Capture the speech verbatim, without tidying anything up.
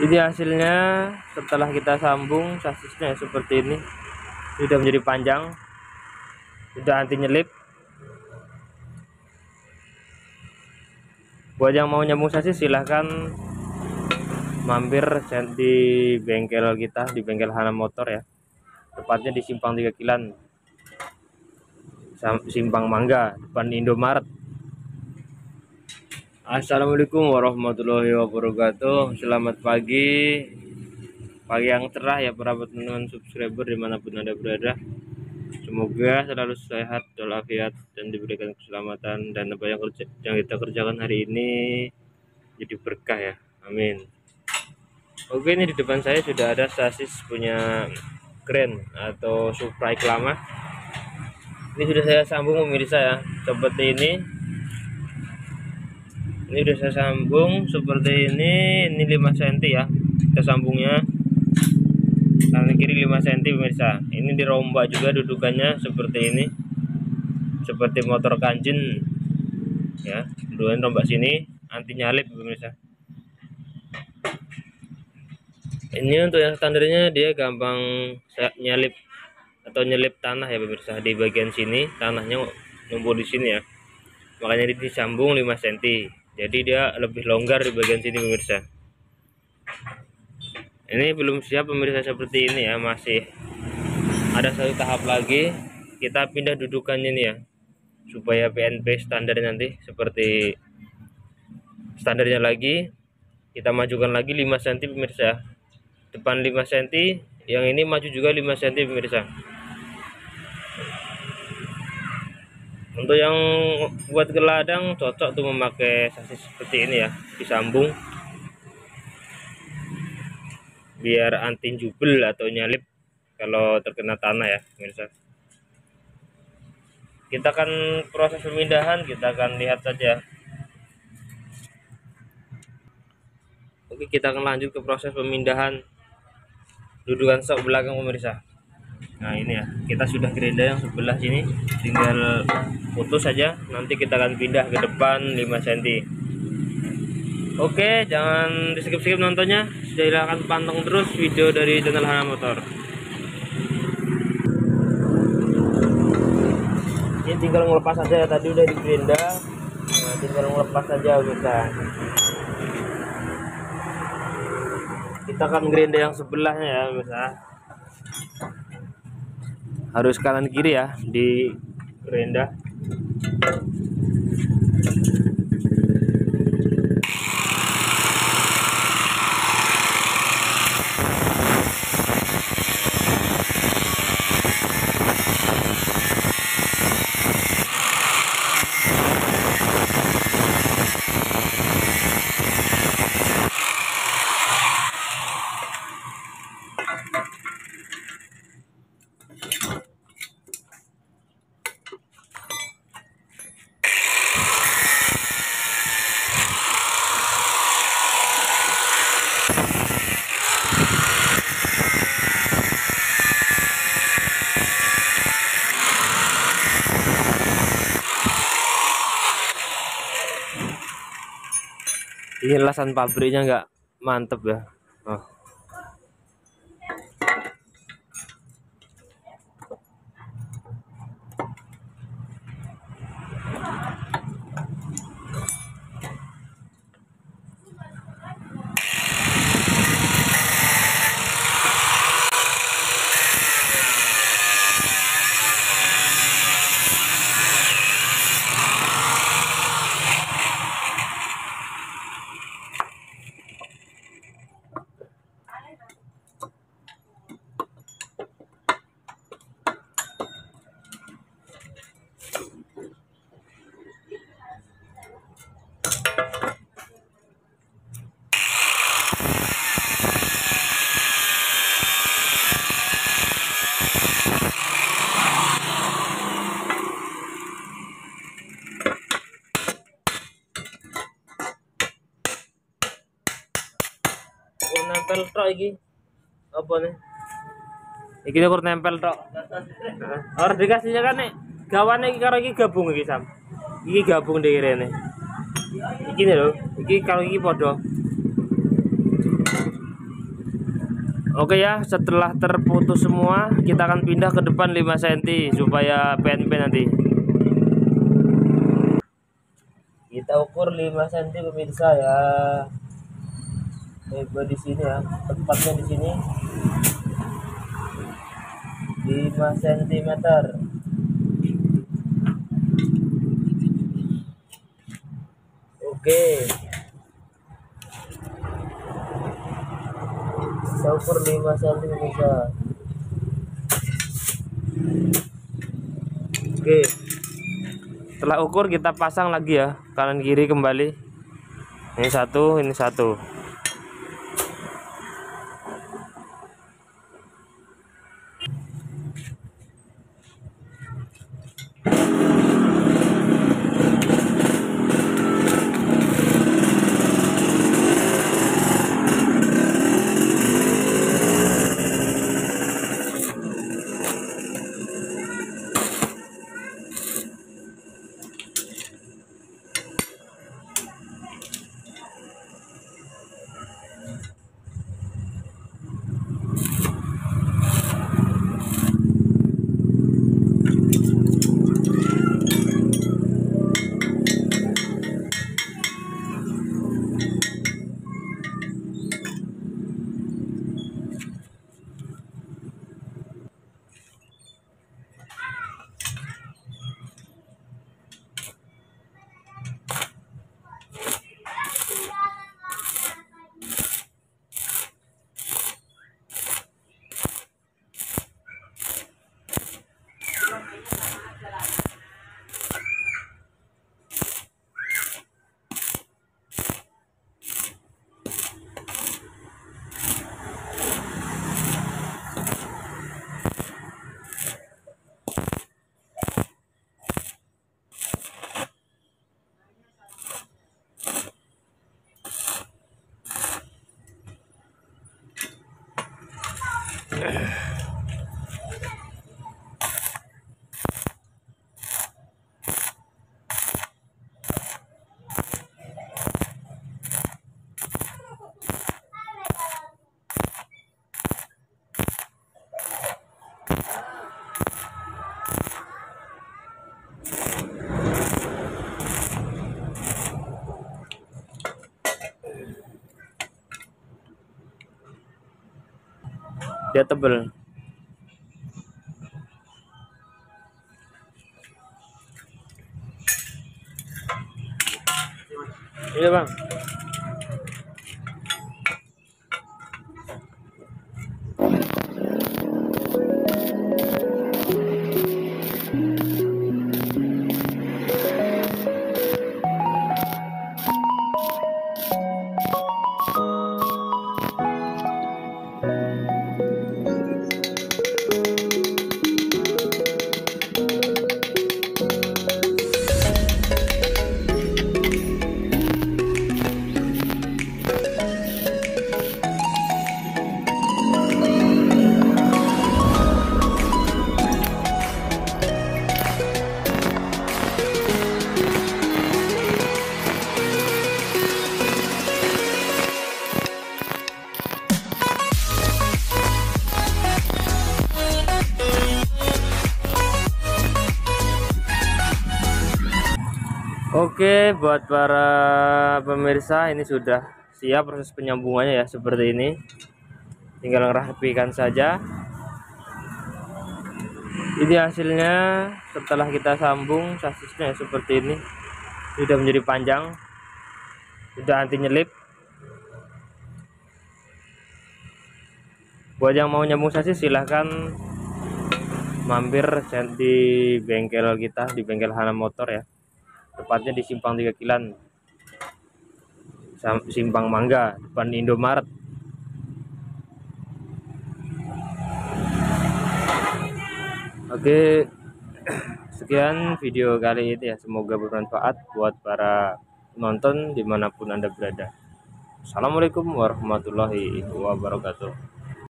Ini hasilnya setelah kita sambung sasisnya seperti ini, sudah menjadi panjang, sudah anti nyelip. Buat yang mau nyambung sasis silahkan mampir di bengkel kita, di bengkel Hana Motor ya, tepatnya di Simpang tiga Kilan, Simpang Mangga, depan Indomaret. Assalamualaikum warahmatullahi wabarakatuh. Selamat pagi, pagi yang cerah ya para teman-teman subscriber dimanapun anda berada. Semoga selalu sehat walafiat dan diberikan keselamatan, dan apa yang kerja yang kita kerjakan hari ini jadi berkah ya, amin. Oke, ini di depan saya sudah ada sasis punya Grand atau Supra lama. Ini sudah saya sambung pemirsa ya, seperti ini. Ini sudah saya sambung seperti ini. Ini lima sentimeter ya, kita sambungnya kanan kiri lima sentimeter pemirsa. Ini dirombak juga dudukannya seperti ini, seperti motor kanjeng ya. Dudukan rombak sini, anti nyalip pemirsa. Ini untuk yang standarnya dia gampang nyalip atau nyelip tanah ya pemirsa. Di bagian sini tanahnya numpuk di sini ya, makanya ini disambung lima sentimeter, jadi dia lebih longgar di bagian sini pemirsa. Ini belum siap pemirsa seperti ini ya, masih ada satu tahap lagi. Kita pindah dudukannya nih ya, supaya P N P standar nanti seperti standarnya lagi. Kita majukan lagi lima sentimeter pemirsa, depan lima sentimeter, yang ini maju juga lima sentimeter pemirsa. Untuk yang buat ke ladang cocok tuh memakai sasis seperti ini ya, disambung biar anti jubel atau nyalip kalau terkena tanah ya pemirsa. Kita akan proses pemindahan, kita akan lihat saja. Oke, kita akan lanjut ke proses pemindahan dudukan sok belakang pemirsa. Nah ini ya, kita sudah gerinda yang sebelah sini, tinggal putus saja, nanti kita akan pindah ke depan lima sentimeter. Oke, jangan di skip-skip nontonnya, silahkan pantang terus video dari channel Hana Motor. Ini tinggal ngelepas saja ya, tadi udah di gerinda, nah, tinggal ngelepas saja kita. Kita akan gerinda yang sebelahnya ya pemirsa. Harus kanan kiri ya di gerinda. Ini lasan pabriknya nggak mantep ya. Oh. Nempel tok iki. Apa nih? Iki ukur nempel tok. Ora dikasihnya kan nek gawane iki karo iki gabung iki Sam. Iki gabung deh rene. Iki nih lho, iki kalau iki podo. Oke ya, setelah terputus semua kita akan pindah ke depan lima sentimeter supaya P N P nanti. Kita ukur lima sentimeter pemirsa ya. Coba di sini ya, tempatnya di sini lima sentimeter. Oke. Kita ukur lima sentimeter pemirsa. Oke. Setelah ukur kita pasang lagi ya, kanan kiri kembali. Ini satu, ini satu. Dia tebel. Iya bang. Oke, buat para pemirsa ini sudah siap proses penyambungannya ya, seperti ini. Tinggal merapikan saja. Ini hasilnya setelah kita sambung sasisnya seperti ini. Sudah menjadi panjang, sudah anti nyelip. Buat yang mau nyambung sasis silahkan mampir di bengkel kita, di bengkel Hana Motor ya. Tepatnya di Simpang tiga Kilan, Simpang Mangga, depan Indomaret. Oke, sekian video kali ini ya, semoga bermanfaat buat para penonton dimanapun Anda berada. Assalamualaikum warahmatullahi wabarakatuh.